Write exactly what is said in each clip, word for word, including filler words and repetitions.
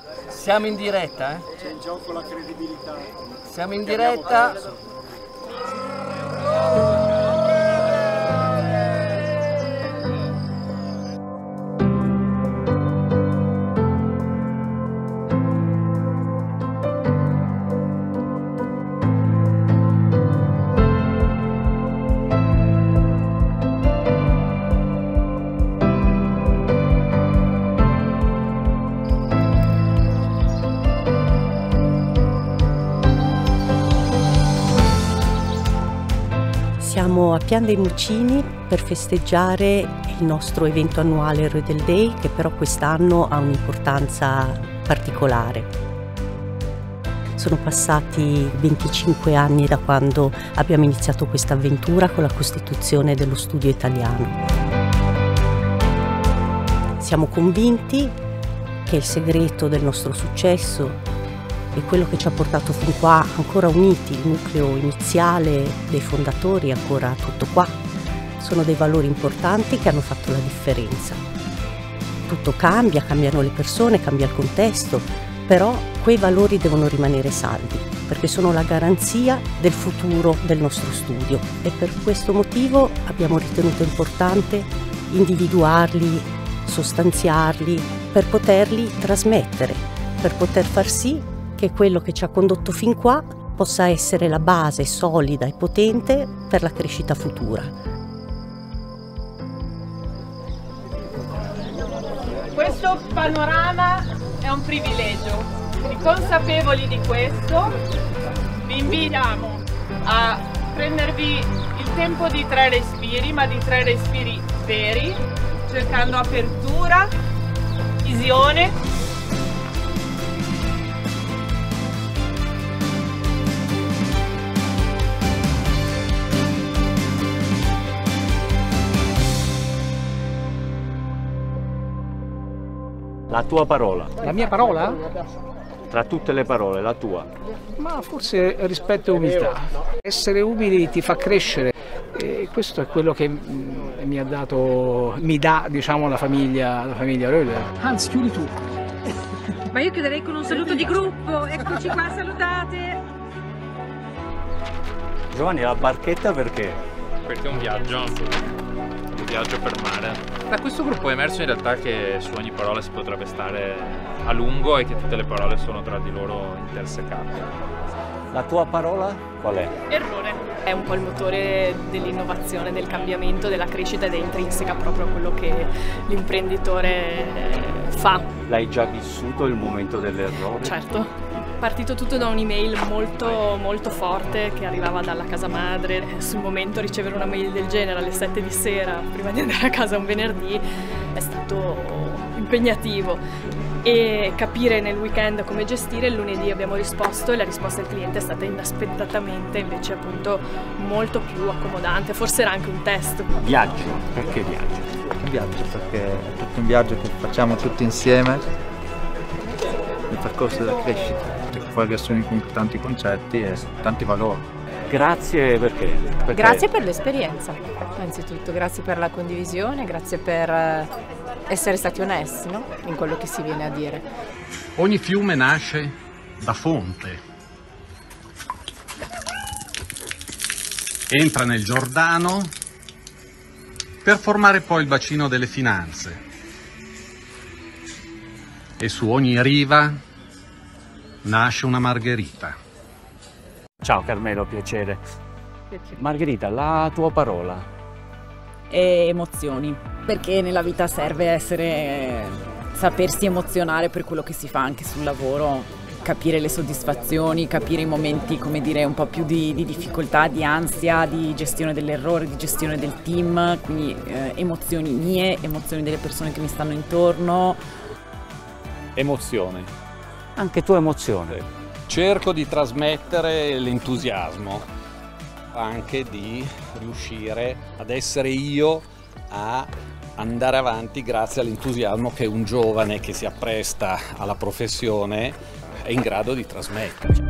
Siamo in diretta, eh? C'è in gioco la credibilità. Siamo in diretta. Siamo a Pian dei Mucini per festeggiare il nostro evento annuale Rödel Day, che però quest'anno ha un'importanza particolare. Sono passati venticinque anni da quando abbiamo iniziato questa avventura con la costituzione dello studio italiano. Siamo convinti che il segreto del nostro successo e quello che ci ha portato fin qua, ancora uniti, il nucleo iniziale dei fondatori, ancora tutto qua, sono dei valori importanti che hanno fatto la differenza. Tutto cambia, cambiano le persone, cambia il contesto, però quei valori devono rimanere saldi, perché sono la garanzia del futuro del nostro studio e per questo motivo abbiamo ritenuto importante individuarli, sostanziarli, per poterli trasmettere, per poter far sì che quello che ci ha condotto fin qua possa essere la base solida e potente per la crescita futura. Questo panorama è un privilegio, quindi consapevoli di questo vi invitiamo a prendervi il tempo di tre respiri, ma di tre respiri veri, cercando apertura, visione. La tua parola. La mia parola? Tra tutte le parole, la tua. Ma forse rispetto e umiltà. Essere umili ti fa crescere e questo è quello che mi ha dato, mi dà, diciamo, la famiglia, la famiglia Rödel. Hans, chiudi tu. Ma io chiuderei con un saluto di gruppo. Eccoci qua, salutate. Giovanni, la barchetta perché? Perché è un viaggio, un viaggio per mare. Da questo gruppo è emerso in realtà che su ogni parola si potrebbe stare a lungo e che tutte le parole sono tra di loro intersecate. La tua parola qual è? Errore. È un po' il motore dell'innovazione, del cambiamento, della crescita ed è intrinseca proprio a quello che l'imprenditore fa. L'hai già vissuto il momento dell'errore? Certo. Partito tutto da un'email molto molto forte che arrivava dalla casa madre. Sul momento ricevere una mail del genere alle sette di sera prima di andare a casa un venerdì è stato impegnativo e capire nel weekend come gestire. Il lunedì abbiamo risposto e la risposta del cliente è stata inaspettatamente invece appunto molto più accomodante, forse era anche un test. Viaggio, perché viaggio? Un viaggio perché è tutto un viaggio che facciamo tutti insieme, il percorso della crescita. Fuori assume tanti concetti e tanti valori. Grazie perché? perché? Grazie per l'esperienza, innanzitutto, grazie per la condivisione, grazie per essere stati onesti, no? In quello che si viene a dire. Ogni fiume nasce da fonte. Entra nel Giordano per formare poi il bacino delle finanze. E su ogni riva nasce una margherita. Ciao Carmelo, piacere. piacere. Margherita, la tua parola? E emozioni, perché nella vita serve essere, sapersi emozionare per quello che si fa anche sul lavoro, capire le soddisfazioni, capire i momenti, come dire, un po' più di, di difficoltà, di ansia, di gestione dell'errore, di gestione del team, quindi eh, emozioni mie, emozioni delle persone che mi stanno intorno. Emozione. Anche tua emozione. Cerco di trasmettere l'entusiasmo, anche di riuscire ad essere io a andare avanti grazie all'entusiasmo che un giovane che si appresta alla professione è in grado di trasmettere.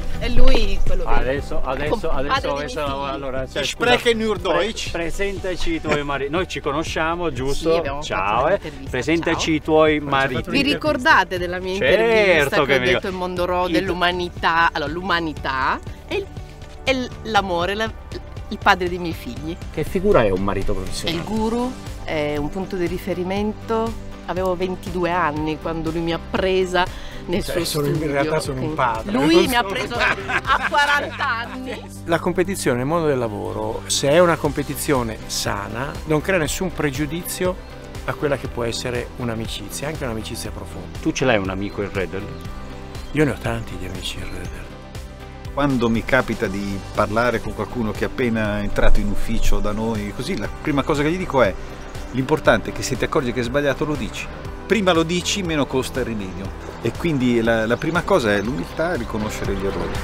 e lui quello lì. Adesso, adesso, adesso, padre adesso allora, cioè, Ich spreche nur Deutsch. Pre presentaci i tuoi mariti. Noi ci conosciamo, giusto? Sì, abbiamo Ciao, fatto eh. Presentaci i tuoi mariti. Vi ricordate della mia Certo intervista che che ho mi detto il Mondoro dell'umanità? Allora, l'umanità e l'amore, la, il padre dei miei figli. Che figura è un marito È professionale? il guru, è un punto di riferimento. Avevo ventidue anni quando lui mi ha presa nel Cioè, suo sono, studio. in realtà sono un padre. Lui mi ha preso a quaranta anni. La competizione nel mondo del lavoro, se è una competizione sana, non crea nessun pregiudizio a quella che può essere un'amicizia, anche un'amicizia profonda. Tu ce l'hai un amico in Redel? Io ne ho tanti di amici in Redel. Quando mi capita di parlare con qualcuno che è appena entrato in ufficio da noi, così la prima cosa che gli dico è: l'importante è che se ti accorgi che è sbagliato lo dici. Prima lo dici, meno costa il rimedio. E quindi la, la prima cosa è l'umiltà e riconoscere gli errori.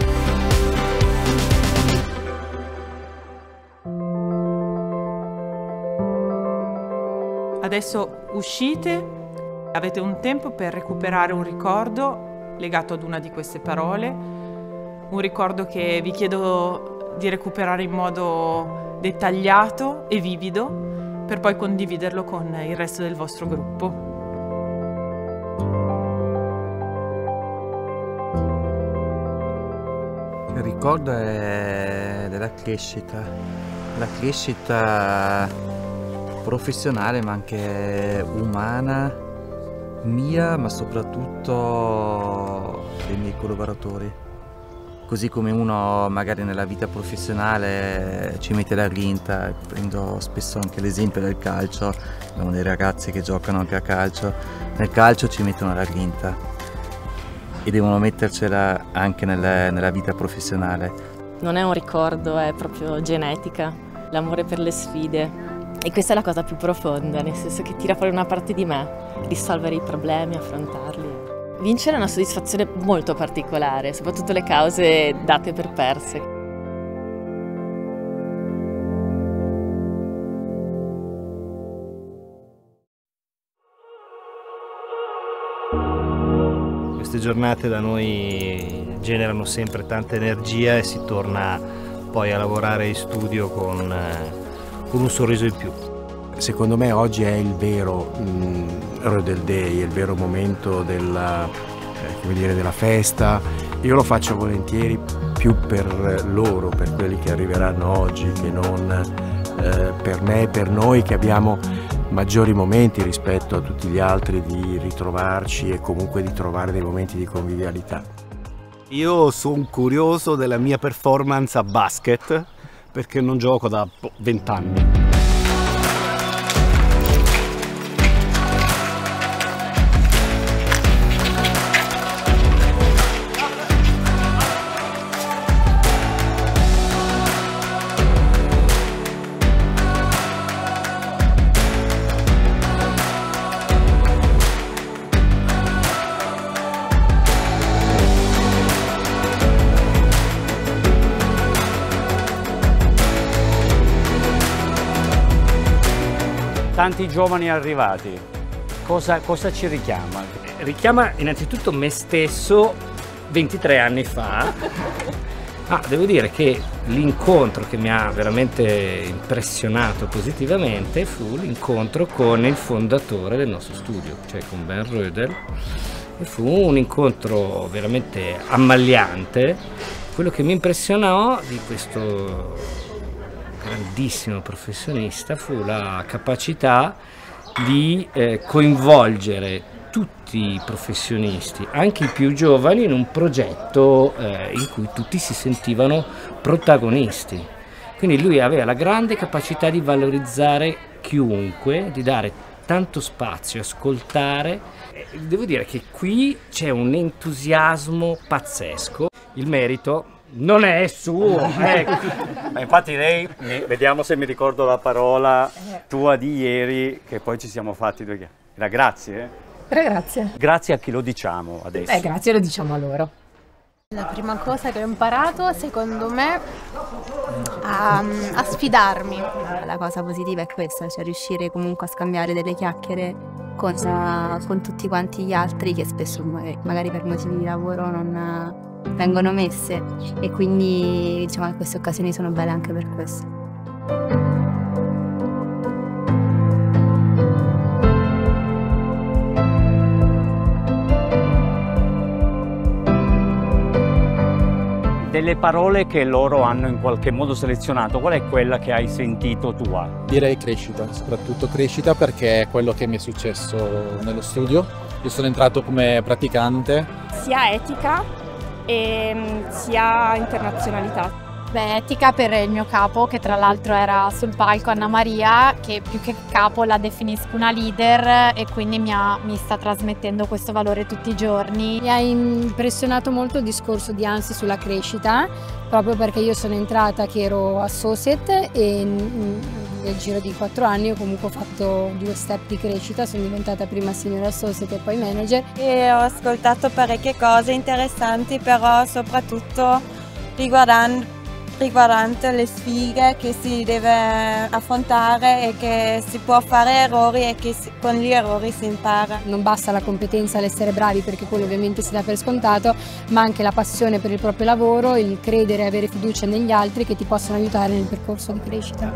Adesso uscite, avete un tempo per recuperare un ricordo legato ad una di queste parole, un ricordo che vi chiedo di recuperare in modo dettagliato e vivido, per poi condividerlo con il resto del vostro gruppo. Il ricordo è della crescita, la crescita professionale ma anche umana, mia ma soprattutto dei miei collaboratori. Così come uno magari nella vita professionale ci mette la grinta, prendo spesso anche l'esempio del calcio, abbiamo dei ragazzi che giocano anche a calcio, nel calcio ci mettono la grinta e devono mettercela anche nella, nella vita professionale. Non è un ricordo, è proprio genetica, l'amore per le sfide. E questa è la cosa più profonda, nel senso che tira fuori una parte di me, risolvere i problemi, affrontarli. Vincere è una soddisfazione molto particolare, soprattutto le cause date per perse. Queste giornate da noi generano sempre tanta energia e si torna poi a lavorare in studio con, con un sorriso in più. Secondo me oggi è il vero mh, Redel Day, è il vero momento della, eh, come dire, della festa. Io lo faccio volentieri più per loro, per quelli che arriveranno oggi, che non eh, per me e per noi che abbiamo maggiori momenti rispetto a tutti gli altri di ritrovarci e comunque di trovare dei momenti di convivialità. Io sono curioso della mia performance a basket perché non gioco da vent'anni. Tanti giovani arrivati, cosa, cosa ci richiama? Richiama innanzitutto me stesso ventitré anni fa. Ah, devo dire che l'incontro che mi ha veramente impressionato positivamente fu l'incontro con il fondatore del nostro studio, cioè con Ben Redel. E fu un incontro veramente ammagliante. Quello che mi impressionò di questo grandissimo professionista fu la capacità di eh, coinvolgere tutti i professionisti, anche i più giovani, in un progetto eh, in cui tutti si sentivano protagonisti. Quindi lui aveva la grande capacità di valorizzare chiunque, di dare tanto spazio, ascoltare. Devo dire che qui c'è un entusiasmo pazzesco. Il merito non è suo, ecco. Ma infatti lei, vediamo se mi ricordo la parola tua di ieri, che poi ci siamo fatti due chiacchiere. Era grazie, eh? Però grazie. Grazie a chi lo diciamo adesso. Eh, grazie lo diciamo a loro. La prima cosa che ho imparato, secondo me, a, a sfidarmi. La cosa positiva è questa, cioè riuscire comunque a scambiare delle chiacchiere con, con tutti quanti gli altri che spesso magari per motivi di lavoro non, vengono messe e quindi diciamo che queste occasioni sono belle anche per questo. Delle parole che loro hanno in qualche modo selezionato, qual è quella che hai sentito tua? Direi crescita, soprattutto crescita, perché è quello che mi è successo nello studio. Io sono entrato come praticante. Sia etica e sia internazionalità. Beh, etica per il mio capo, che tra l'altro era sul palco, Anna Maria, che più che capo la definisco una leader e quindi mi, ha, mi sta trasmettendo questo valore tutti i giorni. Mi ha impressionato molto il discorso di Ansi sulla crescita, proprio perché io sono entrata che ero associate e nel giro di quattro anni ho comunque fatto due step di crescita, sono diventata prima senior associate e poi manager. E ho ascoltato parecchie cose interessanti, però soprattutto riguardando riguardante le sfide che si deve affrontare e che si può fare errori e che si, con gli errori si impara. Non basta la competenza, l'essere bravi, perché quello ovviamente si dà per scontato, ma anche la passione per il proprio lavoro, il credere e avere fiducia negli altri che ti possono aiutare nel percorso di crescita.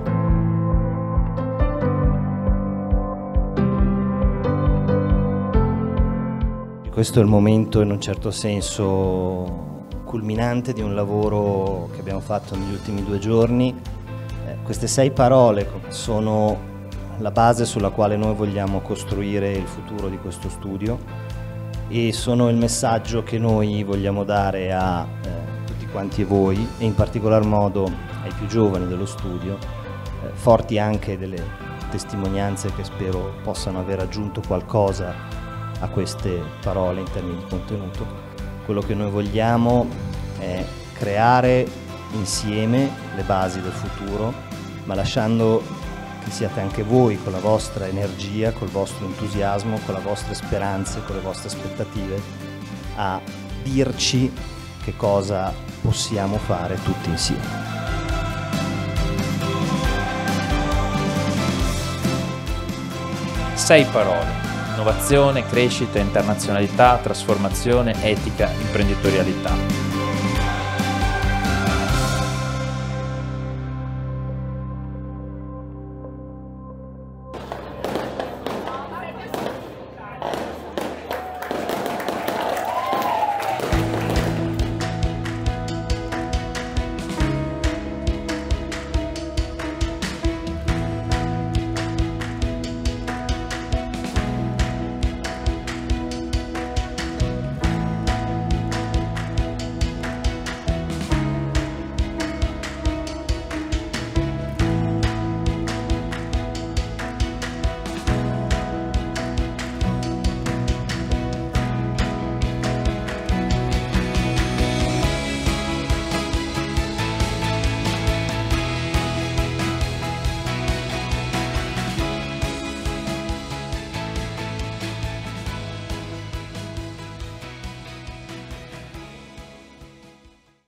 Questo è il momento in un certo senso culminante di un lavoro che abbiamo fatto negli ultimi due giorni. Eh, queste sei parole sono la base sulla quale noi vogliamo costruire il futuro di questo studio e sono il messaggio che noi vogliamo dare a eh, tutti quanti voi e in particolar modo ai più giovani dello studio, eh, forti anche delle testimonianze che spero possano aver aggiunto qualcosa a queste parole in termini di contenuto. Quello che noi vogliamo è creare insieme le basi del futuro, ma lasciando che siate anche voi con la vostra energia, col vostro entusiasmo, con le vostre speranze, con le vostre aspettative, a dirci che cosa possiamo fare tutti insieme. Sei parole: innovazione, crescita, internazionalità, trasformazione, etica, imprenditorialità.